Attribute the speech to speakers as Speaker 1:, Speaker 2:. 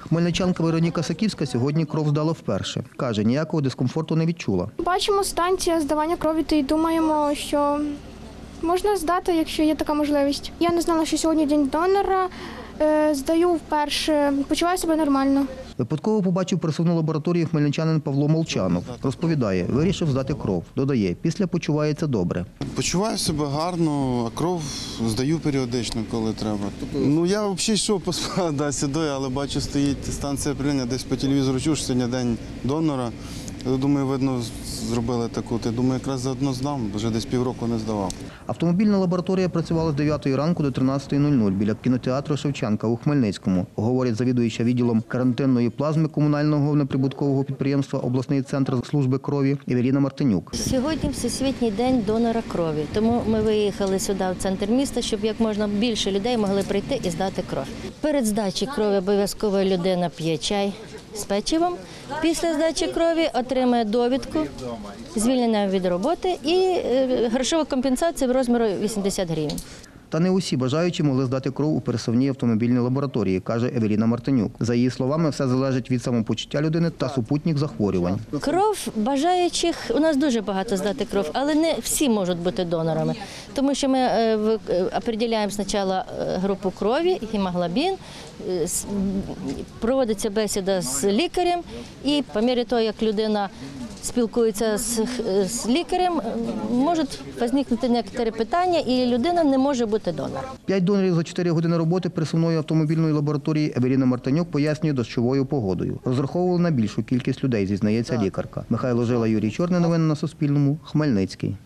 Speaker 1: Хмельничанка Вероніка Саківська сьогодні кров здала вперше. Каже, ніякого дискомфорту не відчула.
Speaker 2: Бачимо станція здавання крові і думаємо, що можна здати, якщо є така можливість. Я не знала, що сьогодні день донора. Здаю вперше, почуваю себе нормально.
Speaker 1: Випадково побачив присувну лабораторію хмельничанин Павло Молчанов. Розповідає, вирішив здати кров. Додає, після почувається добре.
Speaker 3: Почуваю себе гарно, а кров здаю періодично, коли треба. Я взагалі йшов поспати сюди, але бачу, стоїть станція прийняття, десь по телевізору чув, що сьогодні день донора. Думаю, видно, зробили таку. Думаю, якраз заодно здам, вже десь півроку не здавав.
Speaker 1: Автомобільна лабораторія працювала з 9 ранку до 13:00 біля кінотеатру Шевченка у Хмельницькому, говорить завідуюча відділом карантинної плазми комунального неприбуткового підприємства «Обласний центр служби крові» Евеліна Мартинюк.
Speaker 4: Сьогодні Всесвітній день донора крові, тому ми виїхали сюди, в центр міста, щоб як можна більше людей могли прийти і здати кров. Перед здачею крові обов'язково людина п'є чай з печивом. Після здачі крові отримує довідку, звільнення від роботи і грошову компенсацію в розмірі 80 гривень.
Speaker 1: Та не усі бажаючі могли здати кров у пересувній автомобільній лабораторії, каже Евеліна Мартинюк. За її словами, все залежить від самопочуття людини та супутніх захворювань.
Speaker 4: Кров бажаючих, у нас дуже багато здати кров, але не всі можуть бути донорами. Тому що ми определяємо спочатку групу крові, гемоглобін, проводиться бесіда з лікарем і по мірі того, як людина спілкується з лікарем, можуть виникнути некоторі питання, і людина не може бути донором.
Speaker 1: 5 донорів за 4 години роботи пересувної автомобільної лабораторії Евеліна Мартинюк пояснює дощовою погодою. Розраховували на більшу кількість людей, зізнається лікарка. Михайло Жила, Юрій Чорний. Новини на Суспільному. Хмельницький.